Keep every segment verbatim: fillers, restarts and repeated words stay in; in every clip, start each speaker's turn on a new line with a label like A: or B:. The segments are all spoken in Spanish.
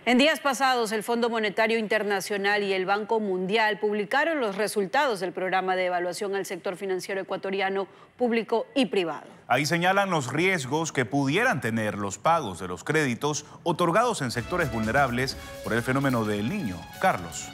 A: En días pasados, el Fondo Monetario Internacional y el Banco Mundial publicaron los resultados del programa de evaluación al sector financiero ecuatoriano público y privado.
B: Ahí señalan los riesgos que pudieran tener los pagos de los créditos otorgados en sectores vulnerables por el fenómeno del Niño. Carlos.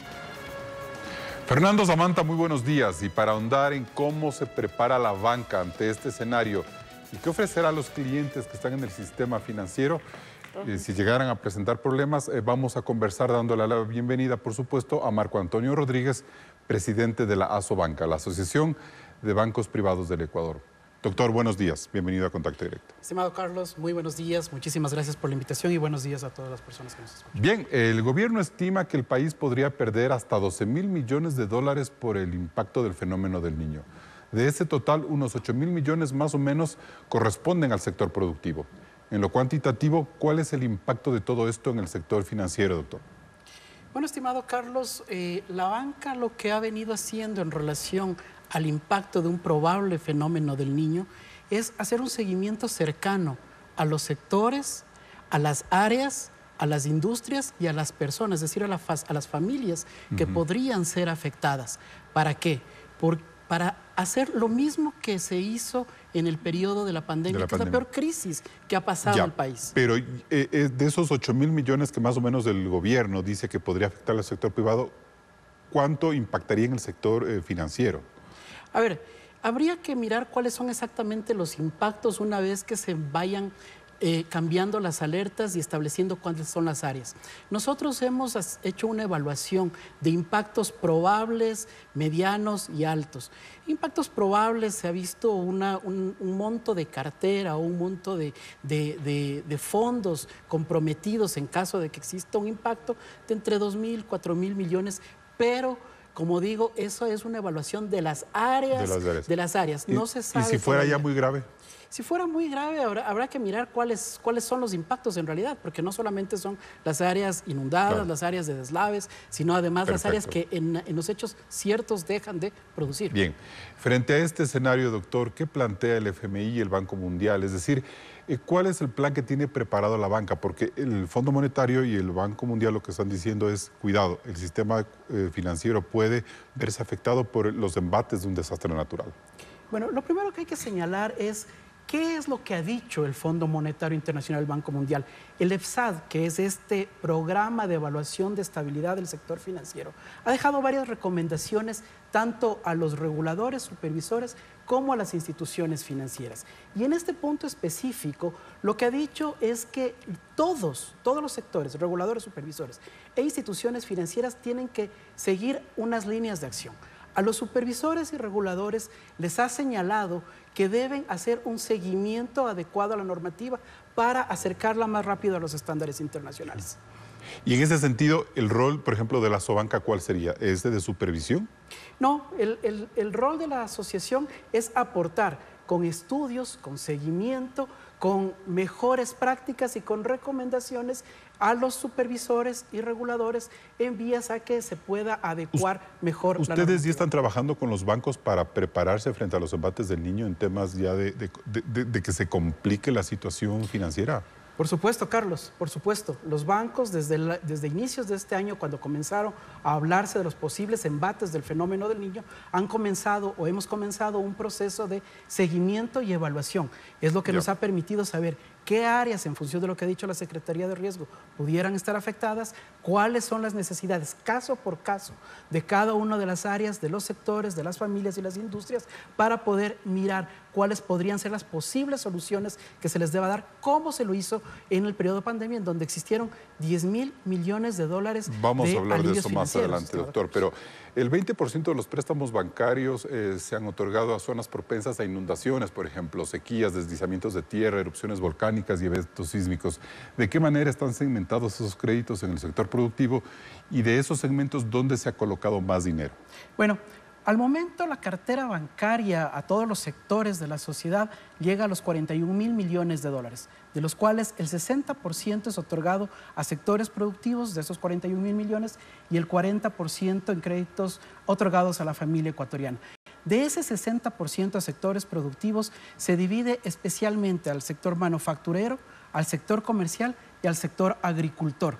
C: Fernando, Samantha, muy buenos días. Y para ahondar en cómo se prepara la banca ante este escenario y qué ofrecerá a los clientes que están en el sistema financiero, Eh, si llegaran a presentar problemas, eh, vamos a conversar dándole la bienvenida, por supuesto, a Marco Antonio Rodríguez, presidente de la ASOBanca, la Asociación de Bancos Privados del Ecuador. Doctor, buenos días. Bienvenido a Contacto Directo.
D: Estimado Carlos, muy buenos días. Muchísimas gracias por la invitación y buenos días a todas las personas que nos escuchan.
C: Bien, el gobierno estima que el país podría perder hasta doce mil millones de dólares por el impacto del fenómeno del Niño. De ese total, unos ocho mil millones más o menos corresponden al sector productivo. En lo cuantitativo, ¿cuál es el impacto de todo esto en el sector financiero, doctor?
D: Bueno, estimado Carlos, eh, la banca lo que ha venido haciendo en relación al impacto de un probable fenómeno del Niño es hacer un seguimiento cercano a los sectores, a las áreas, a las industrias y a las personas, es decir, a, la a las familias que uh-huh. podrían ser afectadas. ¿Para qué? Por, para hacer lo mismo que se hizo en el periodo de la pandemia, de la que pandemia. es la peor crisis que ha pasado
C: ya,
D: al país.
C: Pero eh, de esos ocho mil millones que más o menos el gobierno dice que podría afectar al sector privado, ¿cuánto impactaría en el sector eh, financiero?
D: A ver, habría que mirar cuáles son exactamente los impactos una vez que se vayan Eh, cambiando las alertas y estableciendo cuáles son las áreas. Nosotros hemos hecho una evaluación de impactos probables, medianos y altos. Impactos probables, se ha visto una, un, un monto de cartera o un monto de, de, de, de fondos comprometidos en caso de que exista un impacto de entre dos mil, cuatro mil millones, pero como digo, eso es una evaluación de las áreas. De las áreas. De las áreas. No
C: ¿Y,
D: se sabe
C: ¿Y si fuera
D: todavía.
C: ya muy grave?
D: Si fuera muy grave, habrá, habrá que mirar cuáles, cuáles son los impactos en realidad, porque no solamente son las áreas inundadas, claro. las áreas de deslaves, sino además Perfecto. las áreas que en, en los hechos ciertos dejan de producir.
C: Bien, frente a este escenario, doctor, ¿qué plantea el F M I y el Banco Mundial? Es decir, ¿cuál es el plan que tiene preparado la banca? Porque el Fondo Monetario y el Banco Mundial lo que están diciendo es, cuidado, el sistema eh, financiero puede verse afectado por los embates de un desastre natural.
D: Bueno, lo primero que hay que señalar es ¿qué es lo que ha dicho el Fondo Monetario Internacional, el Banco Mundial? El EFSAD, que es este programa de evaluación de estabilidad del sector financiero, ha dejado varias recomendaciones tanto a los reguladores, supervisores, como a las instituciones financieras. Y en este punto específico, lo que ha dicho es que todos, todos los sectores, reguladores, supervisores e instituciones financieras tienen que seguir unas líneas de acción. A los supervisores y reguladores les ha señalado que deben hacer un seguimiento adecuado a la normativa para acercarla más rápido a los estándares internacionales.
C: Y en ese sentido, el rol, por ejemplo, de la ASOBanca, ¿cuál sería? ¿Es de supervisión?
D: No, el, el, el rol de la asociación es aportar con estudios, con seguimiento, con mejores prácticas y con recomendaciones a los supervisores y reguladores en vías a que se pueda adecuar mejor la normativa.
C: ¿Ustedes ya están trabajando con los bancos para prepararse frente a los embates del Niño en temas ya de, de, de, de que se complique la situación financiera?
D: Por supuesto, Carlos, por supuesto. Los bancos desde, la, desde inicios de este año, cuando comenzaron a hablarse de los posibles embates del fenómeno del Niño, han comenzado o hemos comenzado un proceso de seguimiento y evaluación. Es lo que ya. nos ha permitido saber qué áreas, en función de lo que ha dicho la Secretaría de Riesgo, pudieran estar afectadas, cuáles son las necesidades, caso por caso, de cada una de las áreas, de los sectores, de las familias y las industrias, para poder mirar cuáles podrían ser las posibles soluciones que se les deba dar, como se lo hizo en el periodo de pandemia, en donde existieron diez mil millones de dólares de
C: Vamos a hablar de eso más adelante,
D: claro.
C: doctor, pero el veinte por ciento de los préstamos bancarios eh, se han otorgado a zonas propensas a inundaciones, por ejemplo, sequías, deslizamientos de tierra, erupciones volcánicas y eventos sísmicos. ¿De qué manera están segmentados esos créditos en el sector productivo y de esos segmentos dónde se ha colocado más dinero?
D: Bueno, al momento la cartera bancaria a todos los sectores de la sociedad llega a los cuarenta y un mil millones de dólares, de los cuales el sesenta por ciento es otorgado a sectores productivos de esos cuarenta y un mil millones y el cuarenta por ciento en créditos otorgados a la familia ecuatoriana. De ese sesenta por ciento de sectores productivos se divide especialmente al sector manufacturero, al sector comercial y al sector agricultor.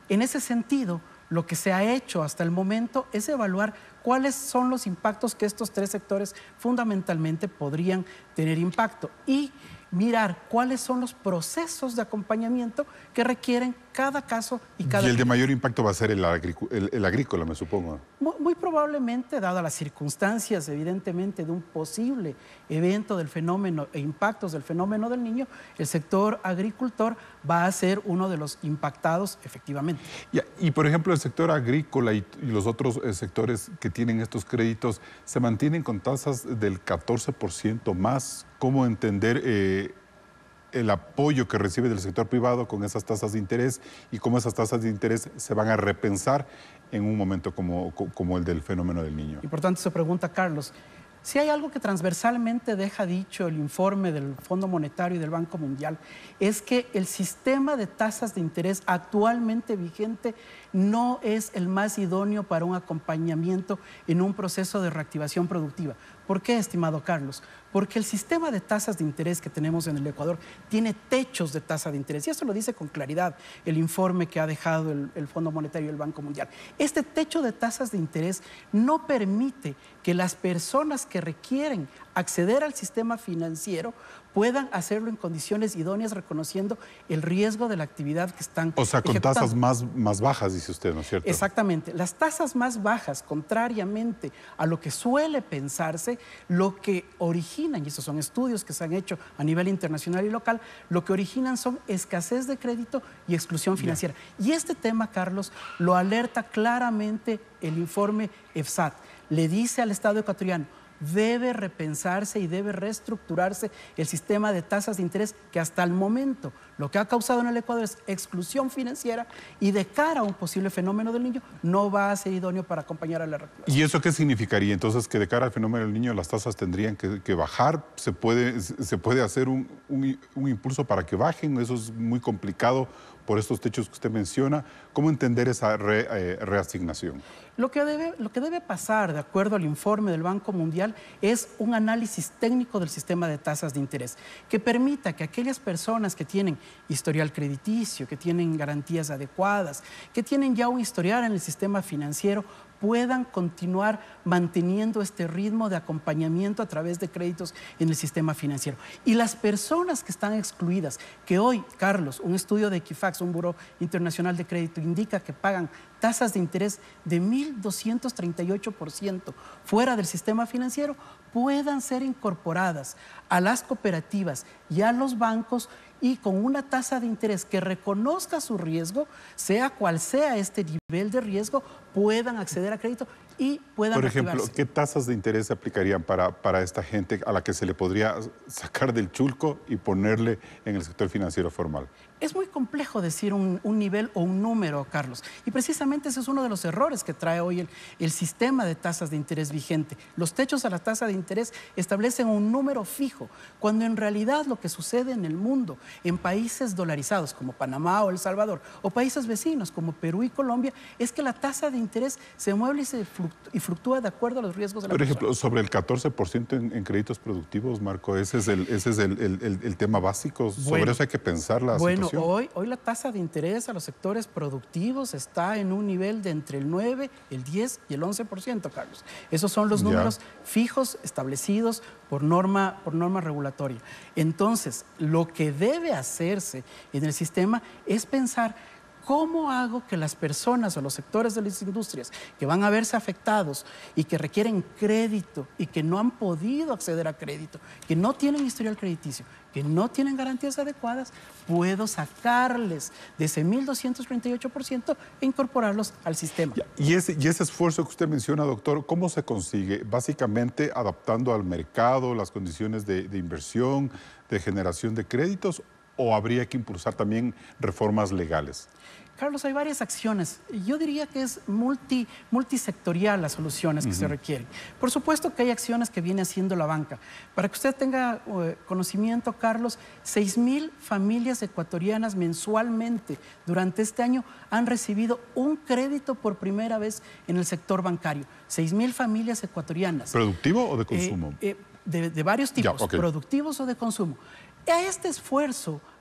D: En ese sentido, lo que se ha hecho hasta el momento es evaluar cuáles son los impactos que estos tres sectores fundamentalmente podrían tener impacto y mirar cuáles son los procesos de acompañamiento que requieren cada caso y cada...
C: Y el de mayor impacto va a ser el, el, el agrícola, me supongo.
D: Muy, muy probablemente, dadas las circunstancias, evidentemente, de un posible evento del fenómeno e impactos del fenómeno del niño, el sector agricultor va a ser uno de los impactados efectivamente.
C: Y, y por ejemplo, el sector agrícola y, y los otros eh, sectores que tienen estos créditos se mantienen con tasas del catorce por ciento más. ¿Cómo entender eh, el apoyo que recibe del sector privado con esas tasas de interés y cómo esas tasas de interés se van a repensar en un momento como, como el del fenómeno del niño?
D: Importante se pregunta, Carlos. Si hay algo que transversalmente deja dicho el informe del Fondo Monetario y del Banco Mundial, es que el sistema de tasas de interés actualmente vigente no es el más idóneo para un acompañamiento en un proceso de reactivación productiva. ¿Por qué, estimado Carlos? Porque el sistema de tasas de interés que tenemos en el Ecuador tiene techos de tasa de interés, y eso lo dice con claridad el informe que ha dejado el, el Fondo Monetario y el Banco Mundial. Este techo de tasas de interés no permite que las personas que requieren acceder al sistema financiero puedan hacerlo en condiciones idóneas, reconociendo el riesgo de la actividad que están
C: O sea, con
D: ejecutando.
C: tasas más, más bajas, dice usted, ¿no es cierto?
D: Exactamente. Las tasas más bajas, contrariamente a lo que suele pensarse, lo que originan, y estos son estudios que se han hecho a nivel internacional y local, lo que originan son escasez de crédito y exclusión financiera. Yeah. Y este tema, Carlos, lo alerta claramente el informe EFSAT. Le dice al Estado ecuatoriano: debe repensarse y debe reestructurarse el sistema de tasas de interés que hasta el momento lo que ha causado en el Ecuador es exclusión financiera y de cara a un posible fenómeno del niño no va a ser idóneo para acompañar a la reactivación.
C: ¿Y eso qué significaría? Entonces, que de cara al fenómeno del niño las tasas tendrían que, que bajar, ¿se puede, se puede hacer un, un, un impulso para que bajen? Eso es muy complicado por estos techos que usted menciona. ¿Cómo entender esa re, eh, reasignación?
D: Lo que, debe, lo que debe pasar, de acuerdo al informe del Banco Mundial, es un análisis técnico del sistema de tasas de interés que permita que aquellas personas que tienen historial crediticio, que tienen garantías adecuadas, que tienen ya un historial en el sistema financiero, puedan continuar manteniendo este ritmo de acompañamiento a través de créditos en el sistema financiero. Y las personas que están excluidas, que hoy, Carlos, un estudio de Equifax, un Buró Internacional de Crédito, indica que pagan tasas de interés de mil doscientos treinta y ocho por ciento fuera del sistema financiero, puedan ser incorporadas a las cooperativas y a los bancos y con una tasa de interés que reconozca su riesgo, sea cual sea este nivel de riesgo, puedan acceder a crédito y puedan
C: Por ejemplo,
D: activarse.
C: ¿qué tasas de interés se aplicarían para, para esta gente a la que se le podría sacar del chulco y ponerle en el sector financiero formal?
D: Es muy complejo decir un, un nivel o un número, Carlos, y precisamente ese es uno de los errores que trae hoy el, el sistema de tasas de interés vigente. Los techos a la tasa de interés establecen un número fijo, cuando en realidad lo que sucede en el mundo, en países dolarizados como Panamá o El Salvador, o países vecinos como Perú y Colombia, es que la tasa de interés se mueve y, se fluctúa, y fluctúa de acuerdo a los riesgos de la
C: Por
D: persona.
C: ejemplo, sobre el catorce por ciento en, en créditos productivos, Marco, ese es el, ese es el, el, el, el tema básico. Sobre
D: Bueno,
C: eso hay que pensar la
D: bueno,
C: situación.
D: Hoy, hoy la tasa de interés a los sectores productivos está en un nivel de entre el nueve, el diez y el once por ciento, Carlos. Esos son los
C: Ya.
D: números fijos establecidos por norma, por norma regulatoria. Entonces, lo que debe hacerse en el sistema es pensar: ¿cómo hago que las personas o los sectores de las industrias que van a verse afectados y que requieren crédito y que no han podido acceder a crédito, que no tienen historial crediticio, que no tienen garantías adecuadas, puedo sacarles de ese mil doscientos treinta y ocho por ciento e incorporarlos al sistema?
C: Y ese, y ese esfuerzo que usted menciona, doctor, ¿cómo se consigue? Básicamente adaptando al mercado, las condiciones de, de inversión, de generación de créditos, ¿o habría que impulsar también reformas legales?
D: Carlos, hay varias acciones. Yo diría que es multi, multisectorial las soluciones que uh-huh. se requieren. Por supuesto que hay acciones que viene haciendo la banca. Para que usted tenga uh, conocimiento, Carlos, seis mil familias ecuatorianas mensualmente durante este año han recibido un crédito por primera vez en el sector bancario. seis mil familias ecuatorianas.
C: ¿Productivo o de consumo?
D: Eh, eh, de, de varios tipos,
C: ya, okay.
D: productivos o de consumo. A este esfuerzo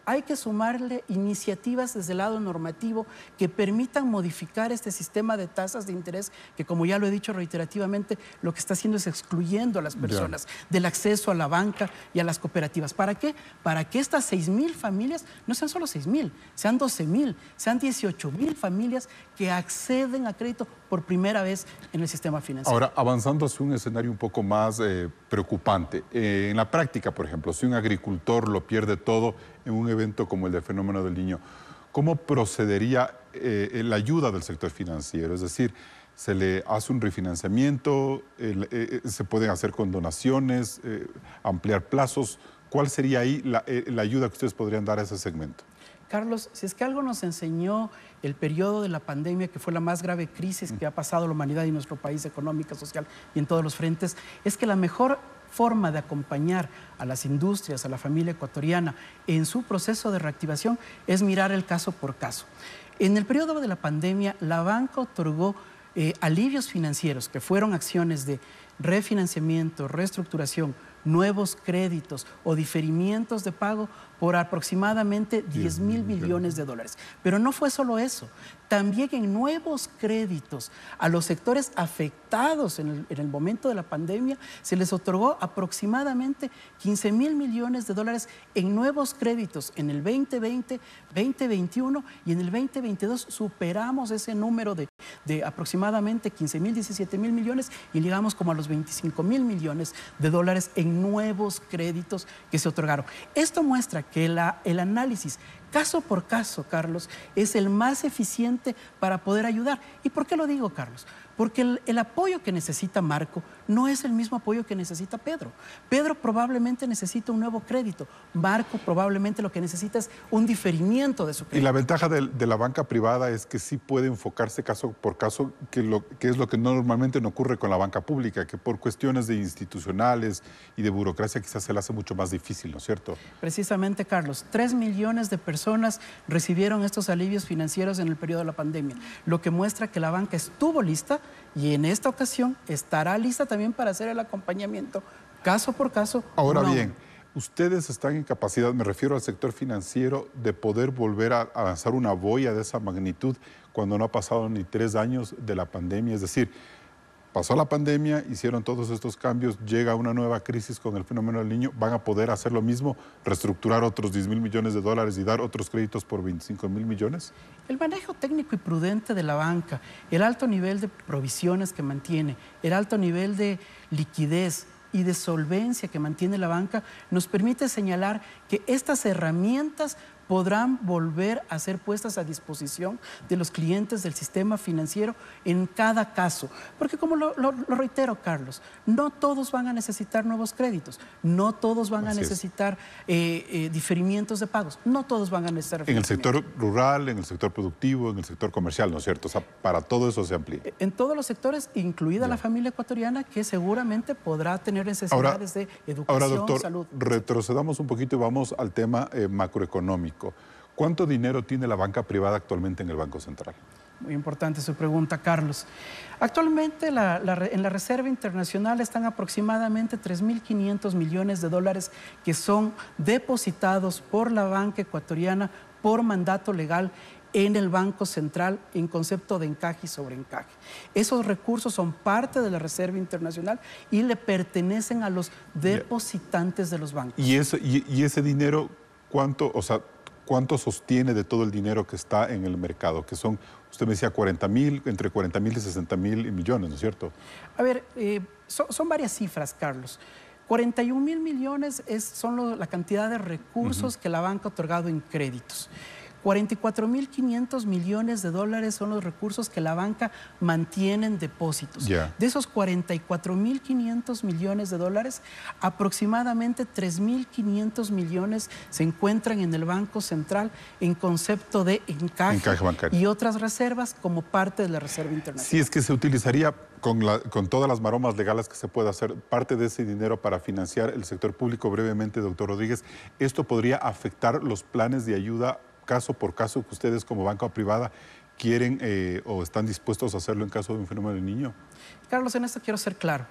D: hay que sumarle iniciativas desde el lado normativo que permitan modificar este sistema de tasas de interés que, como ya lo he dicho reiterativamente, lo que está haciendo es excluyendo a las personas yeah. del acceso a la banca y a las cooperativas. ¿Para qué? Para que estas seis mil familias no sean solo seis mil, sean doce mil, sean dieciocho mil familias que acceden a crédito por primera vez en el sistema financiero.
C: Ahora, avanzando hacia un escenario un poco más eh, preocupante. Eh, en la práctica, por ejemplo, si un agricultor lo pierde todo en un evento como el del fenómeno del Niño, ¿cómo procedería eh, la ayuda del sector financiero? Es decir, ¿se le hace un refinanciamiento? Eh, eh, ¿Se pueden hacer con donaciones? Eh, ¿Ampliar plazos? ¿Cuál sería ahí la, eh, la ayuda que ustedes podrían dar a ese segmento?
D: Carlos, si es que algo nos enseñó el periodo de la pandemia, que fue la más grave crisis que ha pasado la humanidad y nuestro país, económica, social y en todos los frentes, es que la mejor forma de acompañar a las industrias, a la familia ecuatoriana en su proceso de reactivación es mirar el caso por caso. En el periodo de la pandemia, la banca otorgó eh, alivios financieros, que fueron acciones de refinanciamiento, reestructuración, nuevos créditos o diferimientos de pago por aproximadamente diez mil millones de dólares. Pero no fue solo eso, también en nuevos créditos a los sectores afectados en el, en el momento de la pandemia se les otorgó aproximadamente quince mil millones de dólares en nuevos créditos en el veinte veinte, veinte veintiuno y en el veinte veintidós superamos ese número de, de aproximadamente quince mil, diecisiete mil millones y llegamos como a los veinticinco mil millones de dólares en nuevos créditos que se otorgaron. Esto muestra que la, el análisis caso por caso, Carlos, es el más eficiente para poder ayudar. ¿Y por qué lo digo, Carlos? Porque el, el apoyo que necesita Marco no es el mismo apoyo que necesita Pedro. Pedro probablemente necesita un nuevo crédito. Marco probablemente lo que necesita es un diferimiento de su crédito.
C: Y la ventaja de, de la banca privada es que sí puede enfocarse caso por caso, que, lo, que es lo que normalmente no ocurre con la banca pública, que por cuestiones de institucionales y de burocracia quizás se le hace mucho más difícil, ¿no es cierto?
D: Precisamente, Carlos, tres millones de personas recibieron estos alivios financieros en el periodo de la pandemia, lo que muestra que la banca estuvo lista y en esta ocasión estará lista también para hacer el acompañamiento caso por caso.
C: Ahora bien, ustedes están en capacidad, me refiero al sector financiero, de poder volver a avanzar una boya de esa magnitud cuando no ha pasado ni tres años de la pandemia. Es decir, pasó la pandemia, hicieron todos estos cambios, llega una nueva crisis con el fenómeno del Niño, ¿van a poder hacer lo mismo, reestructurar otros diez mil millones de dólares y dar otros créditos por veinticinco mil millones?
D: El manejo técnico y prudente de la banca, el alto nivel de provisiones que mantiene, el alto nivel de liquidez y de solvencia que mantiene la banca, nos permite señalar que estas herramientas podrán volver a ser puestas a disposición de los clientes del sistema financiero en cada caso. Porque como lo, lo, lo reitero, Carlos, no todos van a necesitar nuevos créditos, no todos van Así a necesitar eh, eh, diferimientos de pagos, no todos van a necesitar...
C: En el sector rural, en el sector productivo, en el sector comercial, ¿no es cierto? O sea, para todo eso se amplía.
D: En todos los sectores, incluida ya. la familia ecuatoriana, que seguramente podrá tener necesidades ahora, de educación,
C: ahora, doctor,
D: salud.
C: Retrocedamos un poquito y vamos al tema eh, macroeconómico. ¿Cuánto dinero tiene la banca privada actualmente en el Banco Central?
D: Muy importante su pregunta, Carlos. Actualmente la, la, en la Reserva Internacional están aproximadamente tres mil quinientos millones de dólares que son depositados por la banca ecuatoriana por mandato legal en el Banco Central en concepto de encaje y sobreencaje. Esos recursos son parte de la Reserva Internacional y le pertenecen a los depositantes de los bancos.
C: ¿Y ese, y, y ese dinero cuánto, o sea, cuánto sostiene de todo el dinero que está en el mercado? Que son, usted me decía, cuarenta mil, entre cuarenta mil y sesenta mil millones, ¿no es cierto?
D: A ver, eh, son, son varias cifras, Carlos. cuarenta y un mil millones es, son lo, la cantidad de recursos uh-huh. que la banca ha otorgado en créditos. cuarenta y cuatro mil quinientos millones de dólares son los recursos que la banca mantiene en depósitos. Yeah. De esos cuarenta y cuatro mil quinientos millones de dólares, aproximadamente tres mil quinientos millones se encuentran en el Banco Central en concepto de encaje,
C: encaje bancario
D: y otras reservas como parte de la Reserva Internacional.
C: Sí, es que se utilizaría con, la, con todas las maromas legales que se puede hacer, parte de ese dinero para financiar el sector público. Brevemente, doctor Rodríguez, ¿esto podría afectar los planes de ayuda caso por caso que ustedes como banca privada quieren eh, o están dispuestos a hacerlo en caso de un fenómeno del Niño?
D: Carlos, en esto quiero ser claro.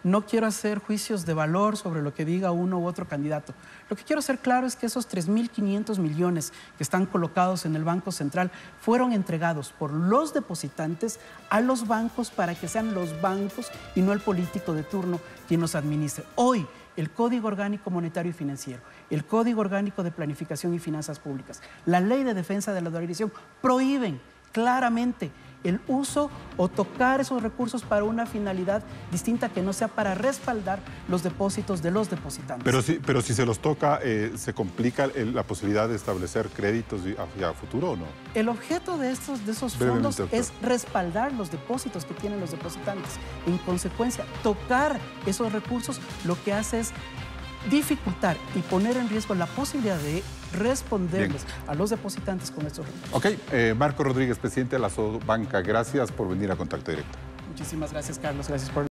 D: no quiero hacer juicios de valor sobre lo que diga uno u otro candidato. Lo que quiero hacer claro es que esos tres mil quinientos millones que están colocados en el Banco Central fueron entregados por los depositantes a los bancos para que sean los bancos y no el político de turno quien los administre. Hoy, el Código Orgánico Monetario y Financiero, el Código Orgánico de Planificación y Finanzas Públicas, la Ley de Defensa de la Dolarización prohíben claramente el uso o tocar esos recursos para una finalidad distinta que no sea para respaldar los depósitos de los depositantes.
C: Pero si, pero si se los toca, eh, ¿se complica el, la posibilidad de establecer créditos a, a futuro o no?
D: El objeto de, estos, de esos fondos es respaldar los depósitos que tienen los depositantes. En consecuencia, tocar esos recursos lo que hace es dificultar y poner en riesgo la posibilidad de responderles Bien. a los depositantes con estos recursos.
C: Ok, eh, Marco Rodríguez, presidente de la Sobanca, gracias por venir a Contacto Directo.
D: Muchísimas gracias, Carlos. Gracias por